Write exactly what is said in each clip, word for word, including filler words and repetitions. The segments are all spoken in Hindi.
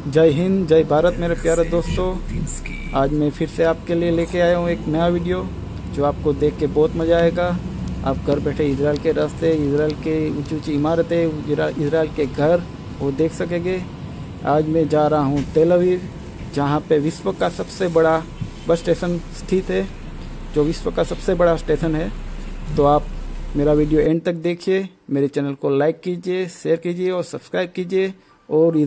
जय हिंद, जय भारत मेरे प्यारे दोस्तों। आज मैं फिर से आपके लिए लेके आया हूँ एक नया वीडियो जो आपको देख के बहुत मज़ा आएगा। आप घर बैठे इजराइल के रास्ते, इजराइल के ऊंची ऊंची इमारतें, इजराइल के घर वो देख सकेंगे। आज मैं जा रहा हूँ तेल अवीव, जहाँ पे विश्व का सबसे बड़ा बस स्टेशन स्थित है, जो विश्व का सबसे बड़ा स्टेशन है। तो आप मेरा वीडियो एंड तक देखिए, मेरे चैनल को लाइक कीजिए, शेयर कीजिए और सब्सक्राइब कीजिए। और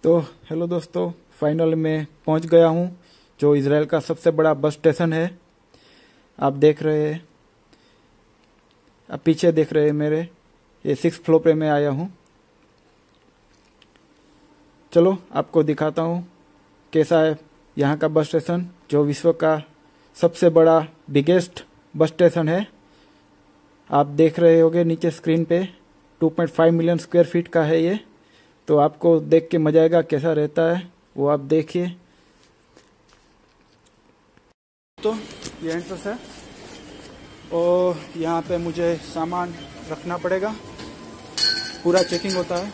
तो हेलो दोस्तों, फाइनल में पहुंच गया हूं जो इजराइल का सबसे बड़ा बस स्टेशन है। आप देख रहे हैं, आप पीछे देख रहे हैं मेरे, ये सिक्स फ्लोर पे मैं आया हूं। चलो आपको दिखाता हूं कैसा है यहाँ का बस स्टेशन, जो विश्व का सबसे बड़ा बिगेस्ट बस स्टेशन है। आप देख रहे होंगे नीचे स्क्रीन पे two point five million square feet का है ये। तो आपको देख के मजा आएगा कैसा रहता है, वो आप देखिए। तो ये एंट्रेंस है और यहाँ पे मुझे सामान रखना पड़ेगा, पूरा चेकिंग होता है।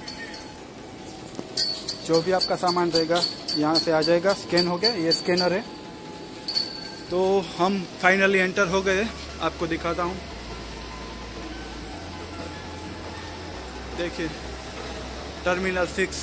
जो भी आपका सामान रहेगा यहाँ से आ जाएगा, स्कैन हो गया, ये स्कैनर है। तो हम फाइनली एंटर हो गए, आपको दिखाता हूँ। देखिए टर्मिनल सिक्स।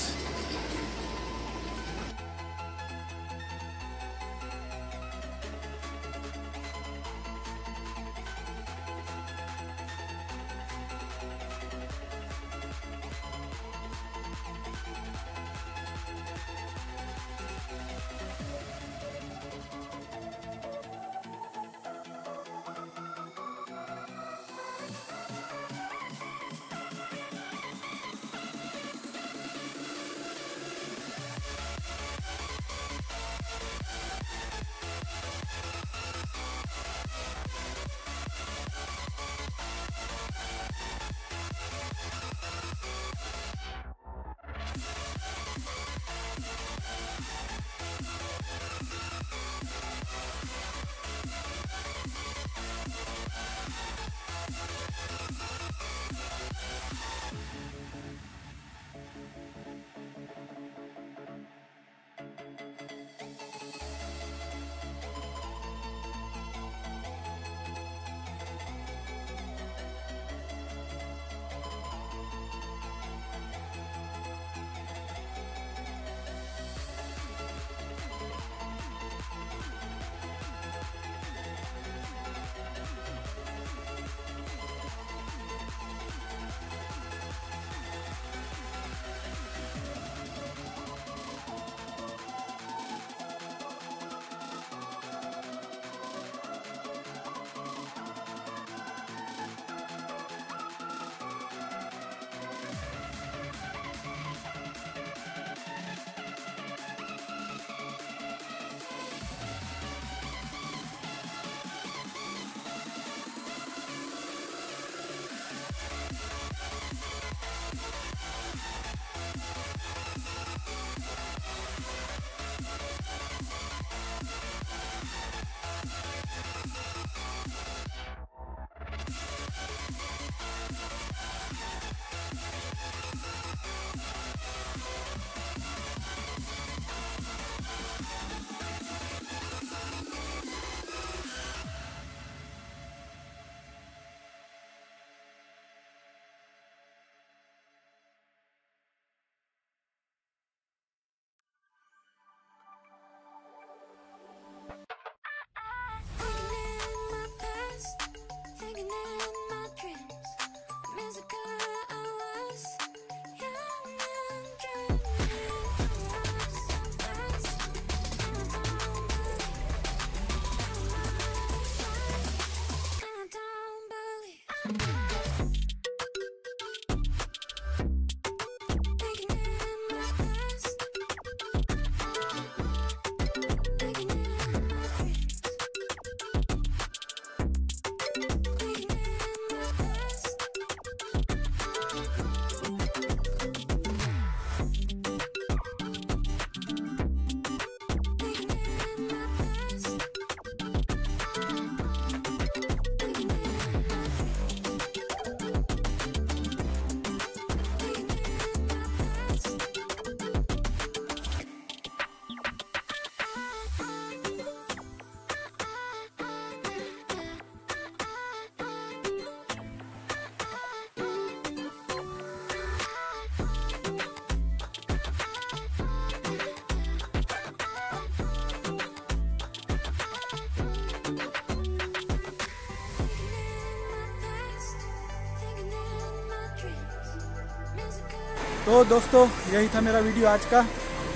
तो दोस्तों यही था मेरा वीडियो आज का।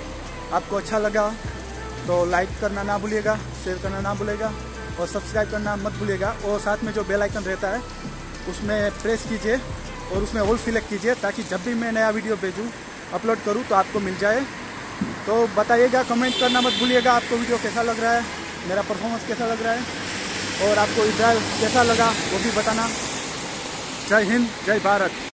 आपको अच्छा लगा तो लाइक करना ना भूलिएगा, शेयर करना ना भूलिएगा और सब्सक्राइब करना मत भूलिएगा। और साथ में जो बेल आइकन रहता है उसमें प्रेस कीजिए और उसमें ऑल सिलेक्ट कीजिए, ताकि जब भी मैं नया वीडियो भेजूँ अपलोड करूँ तो आपको मिल जाए। तो बताइएगा, कमेंट करना मत भूलिएगा आपको वीडियो कैसा लग रहा है, मेरा परफॉर्मेंस कैसा लग रहा है और आपको इजराइल कैसा लगा वो भी बताना। जय हिंद, जय भारत।